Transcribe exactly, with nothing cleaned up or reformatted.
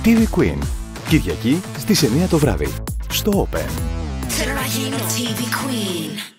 τι βι Queen. Κυριακή στις εννιά το βράδυ. Στο Open. Θέλω να γίνω τι βι Queen.